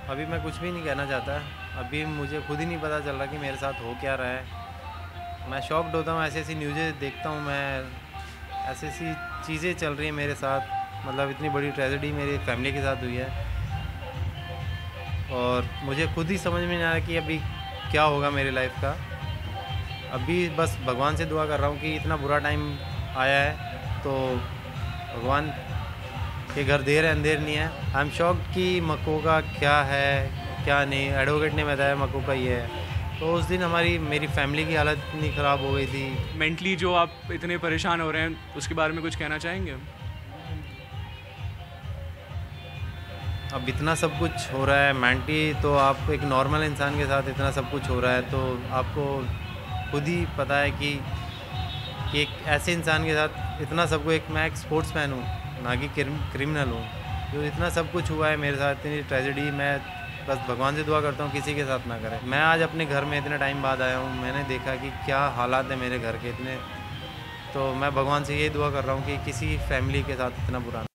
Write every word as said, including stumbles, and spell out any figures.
अभी मैं कुछ भी नहीं कहना चाहता। अभी मुझे खुद ही नहीं पता चल रहा कि मेरे साथ हो क्या रहा है। मैं शॉक्ड होता हूँ, ऐसी ऐसी न्यूज़ें देखता हूँ मैं, ऐसी ऐसी चीज़ें चल रही हैं मेरे साथ। मतलब इतनी बड़ी ट्रेजेडी मेरी फैमिली के साथ हुई है और मुझे खुद ही समझ में नहीं आ रहा कि अभी क्या होगा मेरी लाइफ का। अभी बस भगवान से दुआ कर रहा हूँ कि इतना बुरा टाइम आया है तो भगवान के घर देर है अंधेर नहीं है। आई एम शॉक्ड कि मक्को का क्या है क्या नहीं। एडवोकेट ने बताया मक्को का ये है। तो उस दिन हमारी मेरी फैमिली की हालत इतनी ख़राब हो गई थी। मेंटली जो आप इतने परेशान हो रहे हैं उसके बारे में कुछ कहना चाहेंगे? अब इतना सब कुछ हो रहा है मेंटली, तो आप एक नॉर्मल इंसान के साथ इतना सब कुछ हो रहा है तो आपको खुद ही पता है कि, कि एक ऐसे इंसान के साथ इतना सब कुछ। एक मैं एक स्पोर्ट्स मैन हूँ, ना कि क्रिमिनल हूँ। जो इतना सब कुछ हुआ है मेरे साथ, इतनी ट्रेजेडी, मैं बस भगवान से दुआ करता हूँ किसी के साथ ना करें। मैं आज अपने घर में इतने टाइम बाद आया हूँ, मैंने देखा कि क्या हालात है मेरे घर के इतने। तो मैं भगवान से यही दुआ कर रहा हूँ कि किसी फैमिली के साथ इतना बुरा